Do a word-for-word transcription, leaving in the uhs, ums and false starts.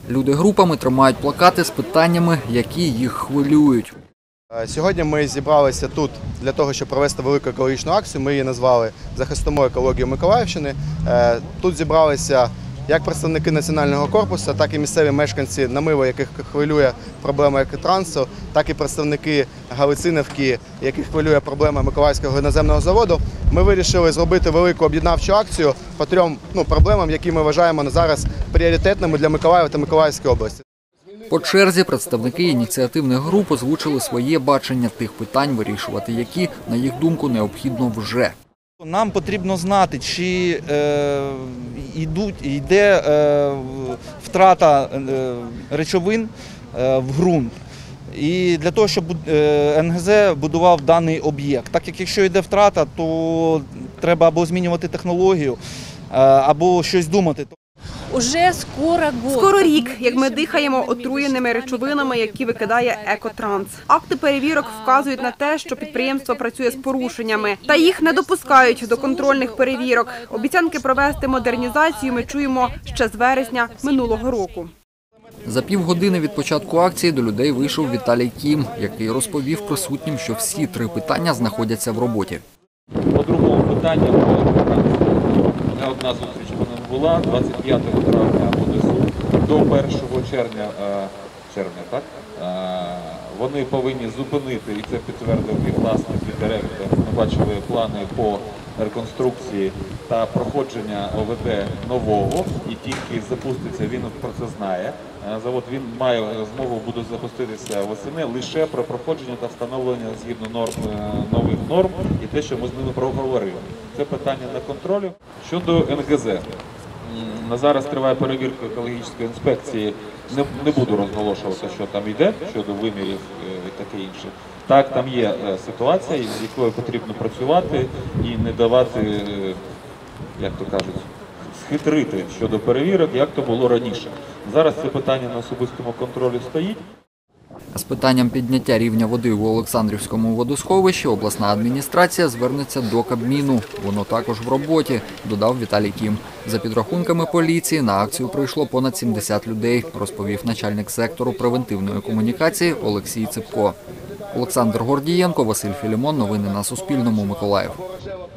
Люди групами тримають плакати з питаннями, які їх хвилюють. Сьогодні ми зібралися тут для того, щоб провести велику екологічну акцію. Ми її назвали «Захистимо екологію Миколаївщини». Тут зібралися як представники Національного корпусу, так і місцеві мешканці Намива, яких хвилює проблема екотрансу, так і представники Галицинівки, яких хвилює проблема Миколаївського глиноземного заводу. Ми вирішили зробити велику об'єднавчу акцію по трьом ну, проблемам, які ми вважаємо на зараз пріоритетними для Миколаєва та Миколаївської області. По черзі представники ініціативних груп озвучили своє бачення тих питань, вирішувати які, на їх думку, необхідно вже. Нам потрібно знати, чи е, йдуть, йде е, втрата е, речовин е, в ґрунт. І для того, щоб ен ге зет будував даний об'єкт. Так як якщо йде втрата, то треба або змінювати технологію, е, або щось думати. Уже скоро год. Скоро рік, як ми дихаємо отруєними речовинами, які викидає екотранс. Акти перевірок вказують на те, що підприємство працює з порушеннями, та їх не допускають до контрольних перевірок. Обіцянки провести модернізацію ми чуємо ще з вересня минулого року. За півгодини від початку акції до людей вийшов Віталій Кім, який розповів присутнім, що всі три питання знаходяться в роботі. По другому питанню, не одна зустріч у мене була, двадцять п'ятого травня буде суд, до першого червня, червня так? Вони повинні зупинити, і це підтвердив і власник, і директор, ми бачили плани по реконструкції та проходження о ве де нового, і тільки запуститься, він про це знає. Завод він має змогу буде запуститися восени лише про проходження та встановлення згідно норм, нових норм і те, що ми з ними проговорили. Це питання на контролі. Щодо ен ге зет. На зараз триває перевірка екологічної інспекції. Не, не буду розголошувати, що там йде, щодо вимірів і таке інше. Так, там є ситуація, з якою потрібно працювати і не давати, як то кажуть, схитрити щодо перевірок, як то було раніше. Зараз це питання на особистому контролі стоїть. З питанням підняття рівня води у Олександрівському водосховищі обласна адміністрація звернеться до Кабміну. Воно також в роботі, додав Віталій Кім. За підрахунками поліції, на акцію прийшло понад сімдесят людей, розповів начальник сектору превентивної комунікації Олексій Ципко. Олександр Гордієнко, Василь Філімон. Новини на Суспільному. Миколаїв.